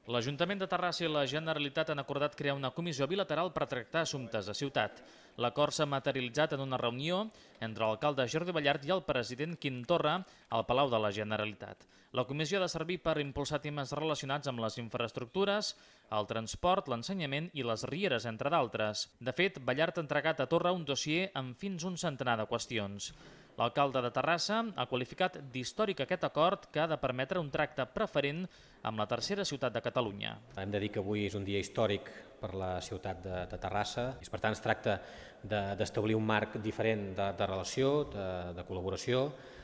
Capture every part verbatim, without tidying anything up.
L'Ajuntament de Terrassa i la Generalitat han acordat crear una comissió bilateral per tractar assumptes de ciutat. L'acord s'ha materialitzat en una reunió entre l'alcalde Jordi Ballart i el president Quim Torra al Palau de la Generalitat. La comissió ha de servir per impulsar temes relacionats amb les infraestructures, el transport, l'ensenyament i les rieres, entre d'altres. De fet, Ballart ha entregat a Torra un dossier amb fins un centenar de qüestions. L'alcalde de Terrassa ha qualificat d'històric aquest acord que ha de permetre un tracte preferent amb la tercera ciutat de Catalunya. Hem de dir que avui és un dia històric per la ciutat de, de Terrassa i per tant es tracta d'establir un marc diferent de, de relació, de, de col·laboració.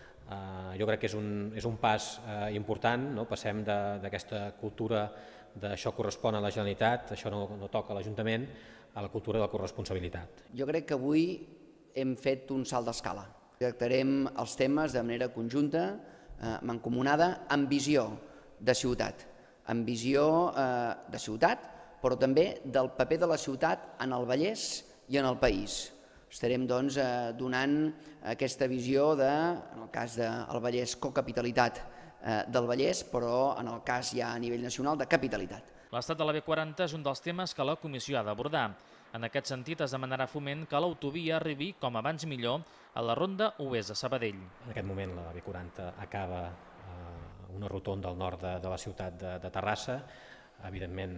Uh, jo crec que és un, és un pas uh, important, no? Passem d'aquesta cultura d'això correspon a la Generalitat, això no, no toca a l'Ajuntament, a la cultura de la corresponsabilitat. Jo crec que avui hem fet un salt d'escala. Tractarem els temes de manera conjunta, eh, mancomunada, amb visió de ciutat, amb visió eh, de ciutat, però també del paper de la ciutat en el Vallès i en el país. Estarem doncs, eh, donant aquesta visió de, en el cas del Vallès, cocapitalitat eh, del Vallès, però en el cas ja a nivell nacional de capitalitat. L'estat de la B quaranta és un dels temes que la comissió ha d'abordar. En aquest sentit, es demanarà Foment que l'autovia arribi, com abans millor, a la ronda Oest a Sabadell. En aquest moment la B quaranta acaba eh, una rotonda al nord de, de la ciutat de, de Terrassa. Evidentment,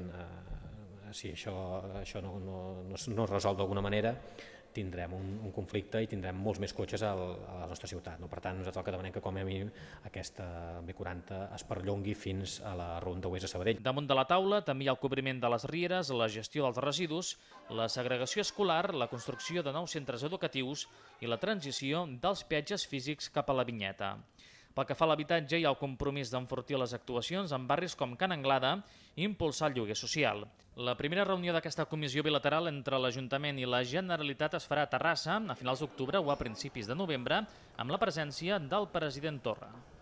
eh, si això, això no, no, no, no es resol d'alguna manera, tindrem un, un conflicte i tindrem molts més cotxes al, a la nostra ciutat. No? Per tant, nosaltres el que demanem que com a mínim aquesta B quaranta es perllongui fins a la ronda Oest a Sabadell. Damunt de la taula també hi ha el cobriment de les rieres, la gestió dels residus, la segregació escolar, la construcció de nous centres educatius i la transició dels peatges físics cap a la vinyeta. Pel que fa a l'habitatge, hi ha el compromís d'enfortir les actuacions en barris com Can Anglada i impulsar el lloguer social. La primera reunió d'aquesta comissió bilateral entre l'Ajuntament i la Generalitat es farà a Terrassa a finals d'octubre o a principis de novembre amb la presència del president Torra.